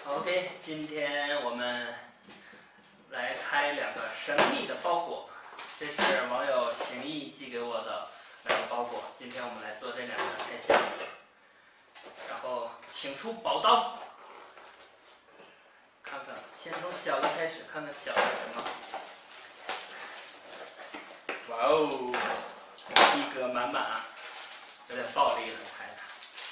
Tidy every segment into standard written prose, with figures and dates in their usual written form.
OK， 今天我们来开两个神秘的包裹，这是网友行义寄给我的两个包裹。今天我们来做这两个开箱，然后请出宝刀，看看，先从小的开始，看看小的什么。哇哦，逼格满满啊，有点暴力了，猜的。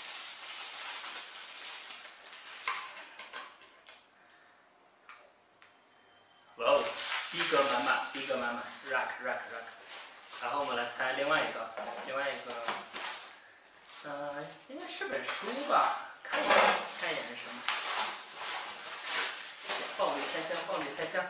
哇哦，逼格满满，逼格满满 ，rock。然后我们来猜另外一个，应该是本书吧？看一眼是什么？暴力开箱。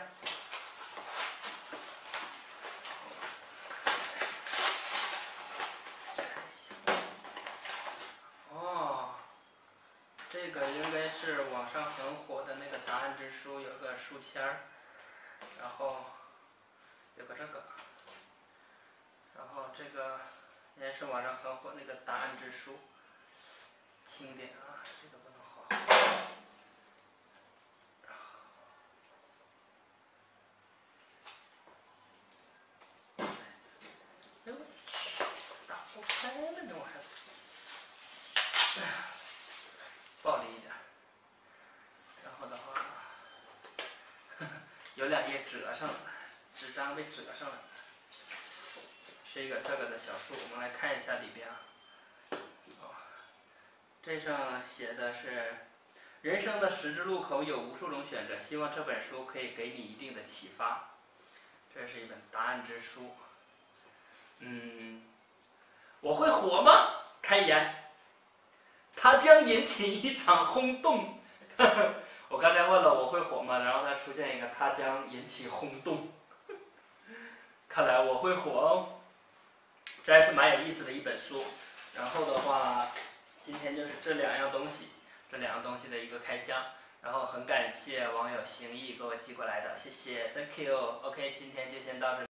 哦，这个应该是网上很火的那个答案之书，有个书签儿。 然后有个这个，然后这个也是网上很火那个答案之书，轻点啊，这个不能晃。哎呦我去，打不开了呢，我还暴力一点。然后的话，有两页折上了，纸张被折上了。 是一个这个的小书，我们来看一下里边啊。哦，这上写的是：人生的十字路口有无数种选择，希望这本书可以给你一定的启发。这是一本答案之书。我会火吗？开言，它将引起一场轰动。我刚才问了我会火吗？然后它出现一个它将引起轰动。看来我会火哦。 这还是蛮有意思的一本书，然后的话，今天就是这两样东西的一个开箱，然后很感谢网友行义给我寄过来的，谢谢 ，Thank you，OK， 今天就先到这里。